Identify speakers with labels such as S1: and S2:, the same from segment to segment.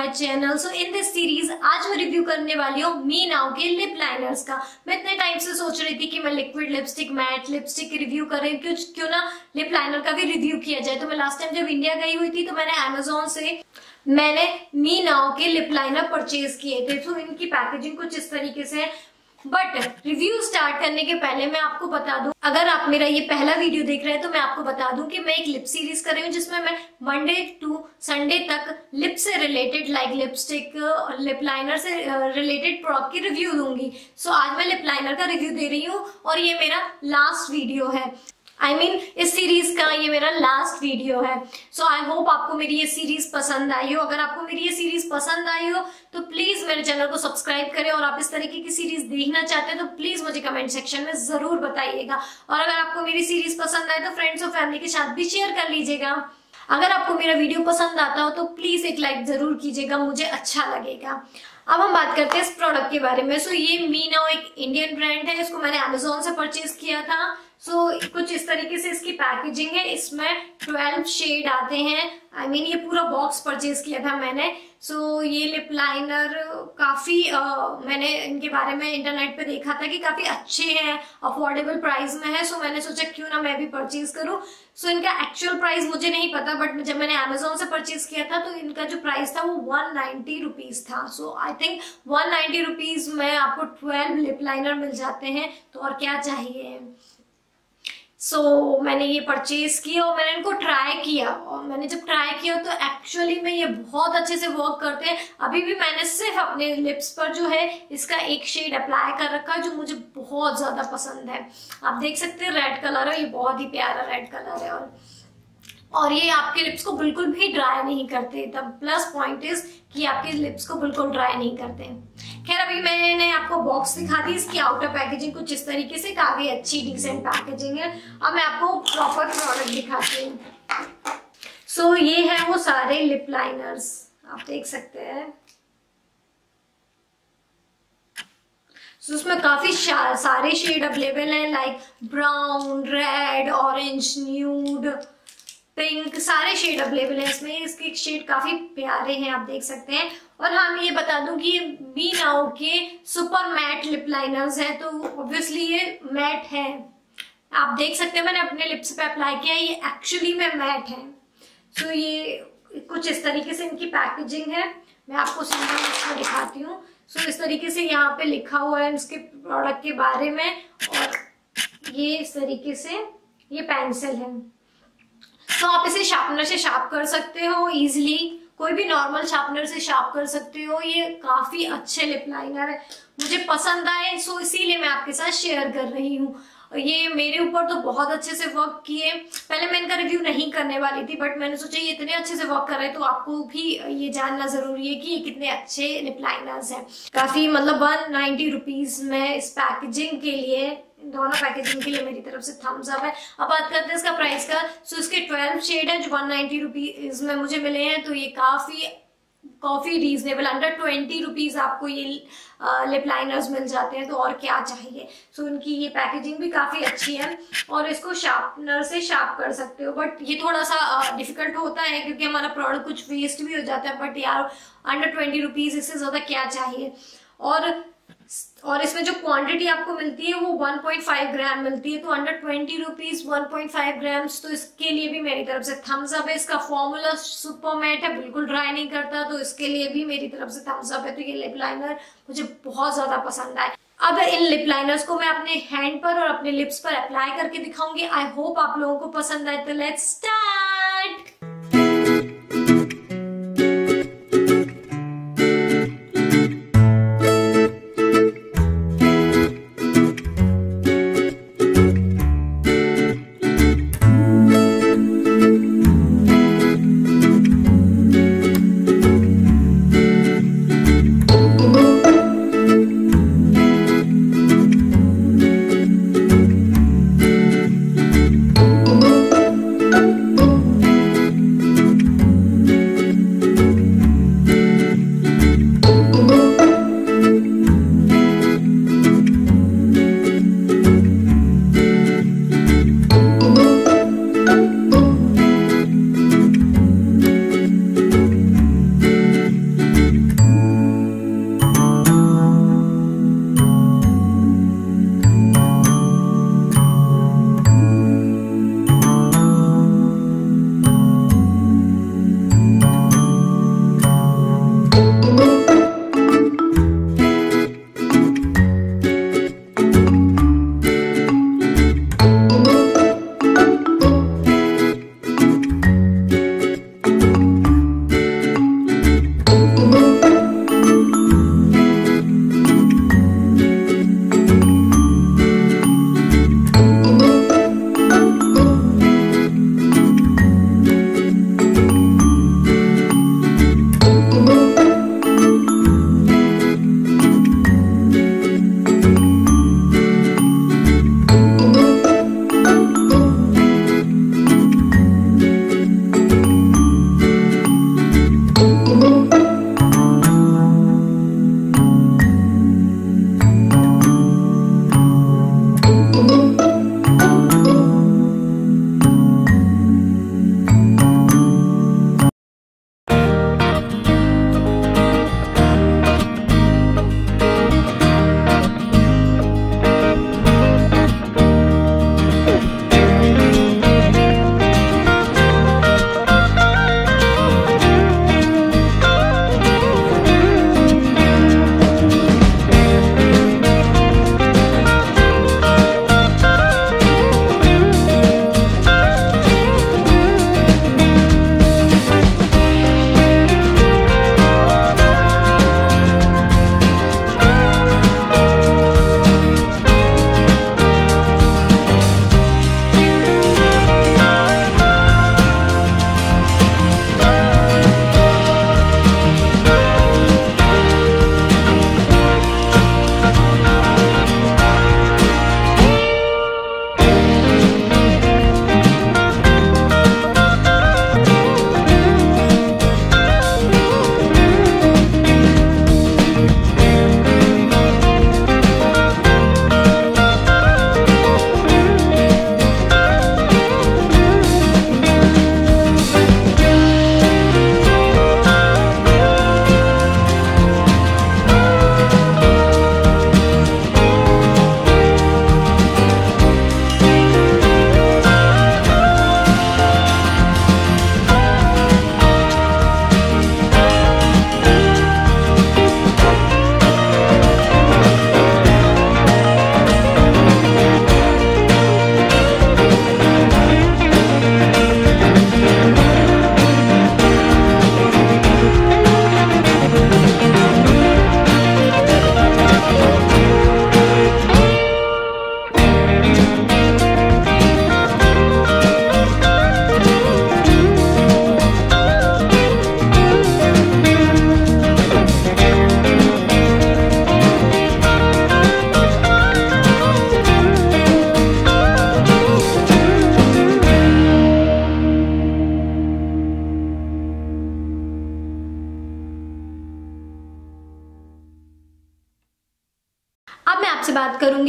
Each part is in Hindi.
S1: My channel. So in this series आज मैं रिव्यू करने वाली हूँ मी नाउ के लिप लाइनर्स का। मैं इतने टाइम से सोच रही थी कि मैं liquid lipstick, matte lipstick review करें, क्यों ना लिप लाइनर का भी रिव्यू किया जाए। तो मैं लास्ट टाइम जब इंडिया गई हुई थी तो मैंने अमेजोन से मी नाउ के लिप लाइनर परचेज किए थे। तो इनकी पैकेजिंग कुछ इस तरीके से है। बट रिव्यू स्टार्ट करने के पहले मैं आपको बता दूं, अगर आप मेरा ये पहला वीडियो देख रहे हैं तो मैं आपको बता दूं कि मैं एक लिप सीरीज कर रही हूँ जिसमें मैं मंडे टू संडे तक लिप से रिलेटेड लाइक लिपस्टिक और लिप लाइनर से रिलेटेड प्रोडक्ट की रिव्यू दूंगी। सो आज मैं लिप लाइनर का रिव्यू दे रही हूँ और ये मेरा लास्ट वीडियो है। इस सीरीज का ये मेरा लास्ट वीडियो है। सो आई होप आपको मेरी ये सीरीज पसंद आई हो। अगर आपको मेरी ये सीरीज पसंद आई हो तो प्लीज मेरे चैनल को सब्सक्राइब करें, और आप इस तरीके की सीरीज देखना चाहते हैं तो प्लीज मुझे कमेंट सेक्शन में जरूर बताइएगा। और अगर आपको मेरी सीरीज पसंद आए तो फ्रेंड्स और फैमिली के साथ भी शेयर कर लीजिएगा। अगर आपको मेरा वीडियो पसंद आता हो तो प्लीज एक लाइक जरूर कीजिएगा, मुझे अच्छा लगेगा। अब हम बात करते हैं इस प्रोडक्ट के बारे में। सो ये मी नाउ एक इंडियन ब्रांड है, इसको मैंने अमेजोन से परचेज किया था। सो कुछ इस तरीके से इसकी पैकेजिंग है। इसमें 12 शेड आते हैं। ये पूरा बॉक्स परचेज किया था मैंने। सो ये लिप लाइनर काफी मैंने इनके बारे में इंटरनेट पे देखा था कि काफी अच्छे हैं, अफोर्डेबल प्राइस में है। सो मैंने सोचा क्यों ना मैं भी परचेज करूं। सो इनका एक्चुअल प्राइस मुझे नहीं पता, बट जब मैंने अमेजोन से परचेज किया था तो इनका जो प्राइस था वो 190 रुपीज था। सो आई थिंक 190 रुपीज में आपको 12 लिप लाइनर मिल जाते हैं, तो और क्या चाहिए। मैंने ये परचेज किया और मैंने इनको ट्राई किया, और मैंने जब ट्राई किया तो एक्चुअली में ये बहुत अच्छे से वर्क करते हैं। अभी भी मैंने सिर्फ अपने लिप्स पर जो है इसका एक शेड अप्लाई कर रखा है जो मुझे बहुत ज्यादा पसंद है। आप देख सकते हैं रेड कलर है, ये बहुत ही प्यारा रेड कलर है। और ये आपके लिप्स को बिल्कुल भी ड्राई नहीं करते। द प्लस पॉइंट इज कि आपके लिप्स को बिल्कुल ड्राई नहीं करते। खैर अभी मैंने आपको बॉक्स दिखा दी। इसकी आउटर पैकेजिंग कुछ इस तरीके से, काफी अच्छी डिसेंट पैकेजिंग है। अब मैं आपको प्रॉपर प्रोडक्ट दिखाती हूँ। सो ये है वो सारे लिप लाइनर्स, आप देख सकते हैं। सो उसमें काफी सारे शेड अवेलेबल हैं, like brown, red, orange, nude, pink, सारे शेड अवेलेबल है इसमें। इसके शेड काफी प्यारे हैं, आप देख सकते हैं। और हाँ मैं ये बता दूं कि ये मी नाउ के सुपर मैट लिप लाइनर्स हैं, तो ऑब्वियसली ये मैट है। आप देख सकते हैं मैंने अपने लिप्स पे अप्लाई किया, ये एक्चुअली में मैट है। सो ये कुछ इस तरीके से इनकी पैकेजिंग है। मैं आपको सिंपल इसको दिखाती हूँ। सो इस तरीके से यहाँ पे लिखा हुआ है इसके प्रोडक्ट के बारे में, और ये इस तरीके से ये पेंसिल है। तो आप इसे शार्पनर से शार्प कर सकते हो इजीली, कोई भी नॉर्मल शार्पनर से शार्प कर सकते हो। ये काफी अच्छे लिप लाइनर है, मुझे पसंद आए, सो इसीलिए मैं आपके साथ शेयर कर रही हूँ। ये मेरे ऊपर तो बहुत अच्छे से वर्क किए। पहले मैं इनका रिव्यू नहीं करने वाली थी, बट मैंने सोचा ये इतने अच्छे से वर्क कर रहे हैं तो आपको भी ये जानना जरूरी है कि ये कितने अच्छे लिप लाइनर्स हैं। काफी 190 रुपीज में इस पैकेजिंग के लिए, दोनों पैकेजिंग के लिए मेरी तरफ से थम्स अप है। अब बात करते हैं इसका प्राइस का। सो इसके 12 शेड है जो 190 रुपीज में मुझे मिले हैं, तो ये काफी रीजनेबल, अंडर 20 रुपीज आपको ये लिप लाइनर्स मिल जाते हैं, तो और क्या चाहिए। सो इनकी ये पैकेजिंग भी काफी अच्छी है, और इसको शार्पनर से शार्प कर सकते हो। बट ये थोड़ा सा डिफिकल्ट होता है क्योंकि हमारा प्रोडक्ट कुछ वेस्ट भी हो जाता है। बट यार अंडर 20 रुपीज, इससे ज्यादा क्या चाहिए। और इसमें जो क्वांटिटी आपको मिलती है वो 1.5 ग्राम मिलती है, तो अंडर 20 रुपीज 1.5 ग्राम्स, तो इसके लिए भी मेरी तरफ से थम्स अप है। इसका फॉर्मूला सुपर मैट है, बिल्कुल ड्राई नहीं करता, तो इसके लिए भी मेरी तरफ से थम्स अप है। तो ये लिप लाइनर मुझे बहुत ज्यादा पसंद आए। अब इन लिप लाइनर्स को मैं अपने हैंड पर और अपने लिप्स पर अप्लाई करके दिखाऊंगी। आई होप आप लोगों को पसंद आए, तो लेट्स स्टार्ट।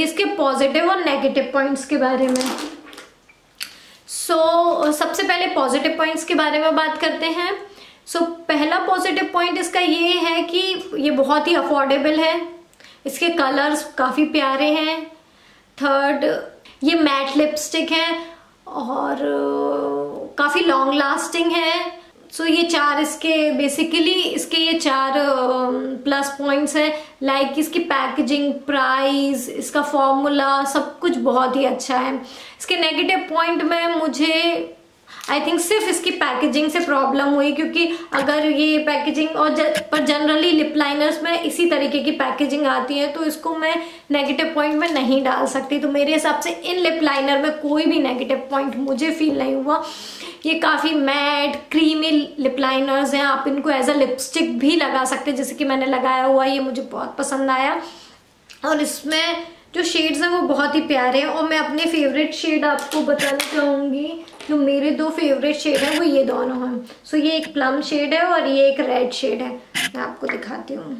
S1: करूंगी इसके पॉजिटिव और नेगेटिव पॉइंट्स के बारे में। सबसे पहले पॉजिटिव पॉइंट्स के बारे में बात करते हैं। पहला पॉजिटिव पॉइंट इसका ये है कि ये बहुत ही अफोर्डेबल है, इसके कलर्स काफ़ी प्यारे हैं। थर्ड, ये मैट लिपस्टिक है और काफ़ी लॉन्ग लास्टिंग है। ये चार इसके बेसिकली इसके ये चार प्लस पॉइंट्स हैं। लाइक इसकी पैकेजिंग, प्राइस, इसका फॉर्मूला, सब कुछ बहुत ही अच्छा है। इसके नेगेटिव पॉइंट में मुझे आई थिंक सिर्फ इसकी पैकेजिंग से प्रॉब्लम हुई, क्योंकि अगर ये पैकेजिंग पर जनरली लिप लाइनर्स में इसी तरीके की पैकेजिंग आती है, तो इसको मैं नेगेटिव पॉइंट में नहीं डाल सकती। तो मेरे हिसाब से इन लिप लाइनर में कोई भी नेगेटिव पॉइंट मुझे फील नहीं हुआ। ये काफ़ी मैट क्रीमी लिप लाइनर्स हैं, आप इनको एज अ लिपस्टिक भी लगा सकते हैं, जैसे कि मैंने लगाया हुआ, ये मुझे बहुत पसंद आया। और इसमें जो शेड्स हैं वो बहुत ही प्यारे हैं। और मैं अपने फेवरेट शेड आपको बताना चाहूँगी। जो मेरे दो फेवरेट शेड हैं वो ये दोनों हैं। ये एक प्लम शेड है और ये एक रेड शेड है। मैं आपको दिखाती हूँ,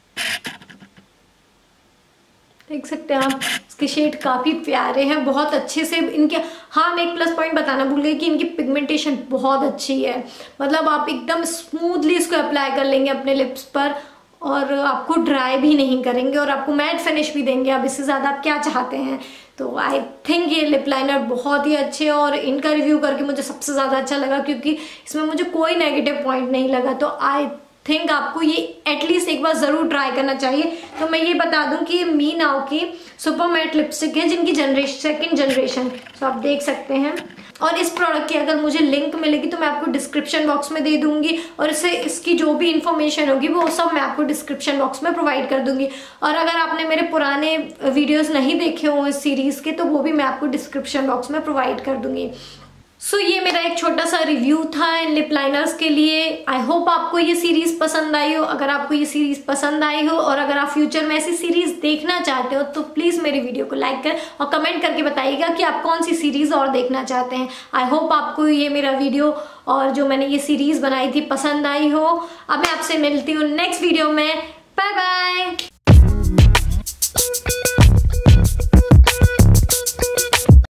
S1: देख सकते हैं आप, इसके शेड काफ़ी प्यारे हैं, बहुत अच्छे से इनके। हाँ, मैं एक प्लस पॉइंट बताना भूल गई कि इनकी पिगमेंटेशन बहुत अच्छी है। मतलब आप एकदम स्मूथली इसको अप्लाई कर लेंगे अपने लिप्स पर और आपको ड्राई भी नहीं करेंगे और आपको मैट फिनिश भी देंगे। अब इससे ज़्यादा आप क्या चाहते हैं। तो आई थिंक ये लिप लाइनर बहुत ही अच्छे हैं और इनका रिव्यू करके मुझे सबसे ज़्यादा अच्छा लगा, क्योंकि इसमें मुझे कोई नेगेटिव पॉइंट नहीं लगा। तो आई थिंक आपको ये एटलीस्ट एक बार ज़रूर ट्राई करना चाहिए। तो मैं ये बता दूं कि ये मी नाउ की सुपर मैट लिपस्टिक है, जिनकी सेकंड जनरेशन। तो आप देख सकते हैं। और इस प्रोडक्ट की अगर मुझे लिंक मिलेगी तो मैं आपको डिस्क्रिप्शन बॉक्स में दे दूंगी, और इसकी जो भी इंफॉर्मेशन होगी वो सब मैं आपको डिस्क्रिप्शन बॉक्स में प्रोवाइड कर दूंगी। और अगर आपने मेरे पुराने वीडियोस नहीं देखे हो इस सीरीज़ के, तो वो भी मैं आपको डिस्क्रिप्शन बॉक्स में प्रोवाइड कर दूंगी। ये मेरा एक छोटा सा रिव्यू था इन लिप लाइनर्स के लिए। आई होप आपको ये सीरीज पसंद आई हो। अगर आपको ये सीरीज पसंद आई हो और अगर आप फ्यूचर में ऐसी सीरीज देखना चाहते हो, तो प्लीज मेरी वीडियो को लाइक कर और कमेंट करके बताइएगा कि आप कौन सी सीरीज और देखना चाहते हैं। आई होप आपको ये मेरा वीडियो और जो मैंने ये सीरीज बनाई थी पसंद आई हो। अब मैं आपसे मिलती हूँ नेक्स्ट वीडियो में। Bye bye.